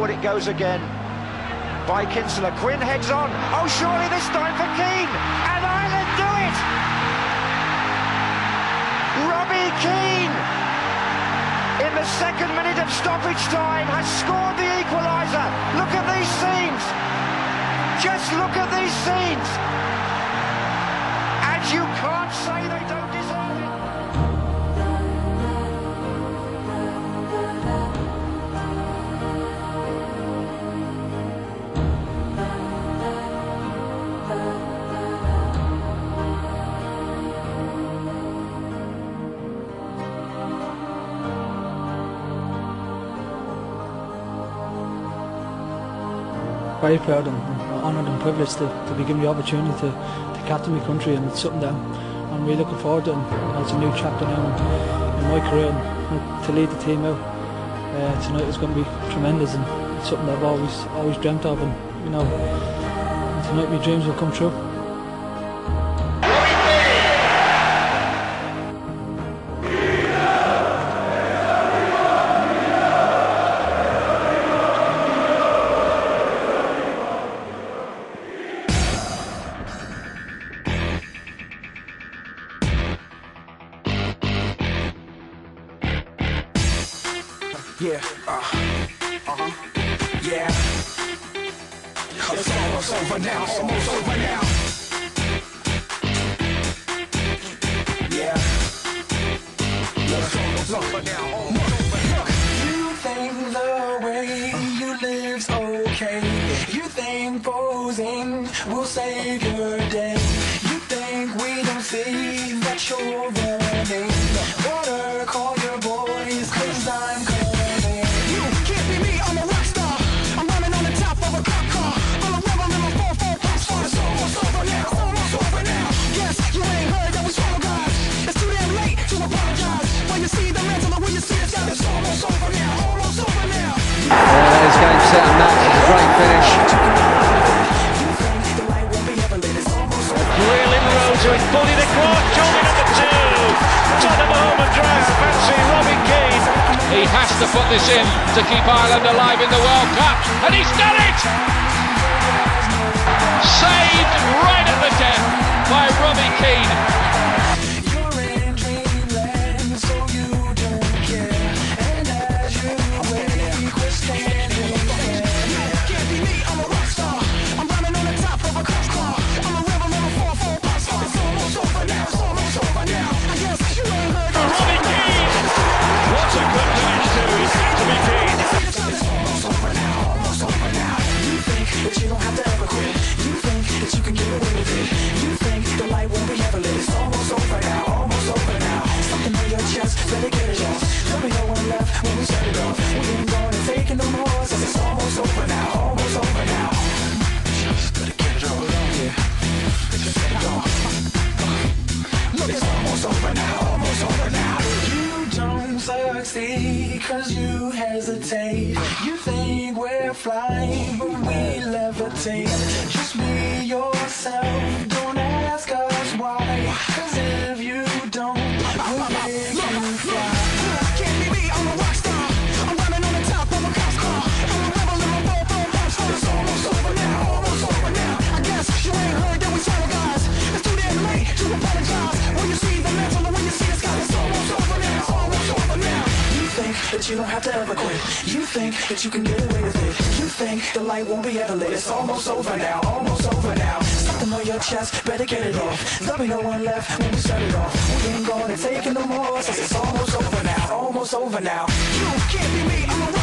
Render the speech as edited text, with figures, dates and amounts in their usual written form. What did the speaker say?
forward it goes again. By Kinsella, Quinn heads on. Oh, surely this time for Keane, and Ireland do it! Robbie Keane, in the second minute of stoppage time, has scored the equaliser. Look at these scenes. Just look at these scenes. And you can't say they don't deserve it. Very proud and honoured and privileged to be given the opportunity to captain my country, and it's something that I'm really looking forward to. And it's a new chapter now in my career, and to lead the team out tonight is going to be tremendous, and it's something that I've always dreamt of, and you know, tonight my dreams will come true. Yeah, yeah. It's almost over now, almost over now. Yeah. It's almost over now, almost over now. You think the way you live's okay. You think posing will save your day. You think we don't see that you're running. Better call your boys, 'cause I'm coming. You can't be me, I'm a rock star. I'm running on the top of a cop car. I'm a rebel in my 4-4 pass car. It's almost over now, almost over now. Yes, you ain't heard that we swallow guys. It's too damn late to apologize. When you see the mantle and when you see the sky, it's almost over now, almost over now. His game set and match, it's a great finish. Real inroads with body the court, joining number 2. Tottenham home and dry, fancy Robbie Keane. He has to put this in to keep Ireland alive in the World Cup, and he's done it! Saved right at the death by Robbie Keane. You're in dreamland, so you don't care. And as you wake, we're standing there. You can't be me, I'm a rock star. I'm running on the top of a cop car. I'm a rebel in a 4-4 pass car. It's almost over now, it's almost over now. I guess you ain't heard that. Robbie Keane! What a good finish to be Keane. It's almost over now, almost over now. You think that you don't have to ever quit. You think that you can get away with it. You think the light won't be ever lit. It's almost over now, almost over now. Something on your chest, better get it off. There'll be no one left when we set it off. We ain't going to take it no more, since it's almost over now, almost over now. Just better get it off, yeah. Just get it off. Look, it's almost over now, almost over now. You don't succeed, 'cause you hesitate. You think we're flying, but we levitate. Just be yourself, don't ask us why. 'Cause if you don't, we'll make you fly. Can't be me, I'm a rock star. I'm running on the top of a cop car. I'm a rebel in my 4-4 pass car. It's almost over now, almost over now. I guess you ain't heard that we swallow guys. It's too damn late to apologize. When you see the mantle and when you see the sky, it's almost over now, almost over now. You think that you don't have to ever quit. You think that you can get away with it. You think the light won't be ever lit. It's almost over now, almost over now. Something on your chest, better get it off. There'll be no one left when we set it off. We ain't gonna take it no more, since it's almost over now, almost over now. You can't be me, I'm a